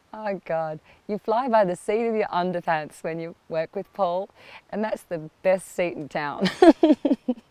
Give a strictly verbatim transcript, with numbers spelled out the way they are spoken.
Oh God, you fly by the seat of your underpants when you work with Paul, and that's the best seat in town.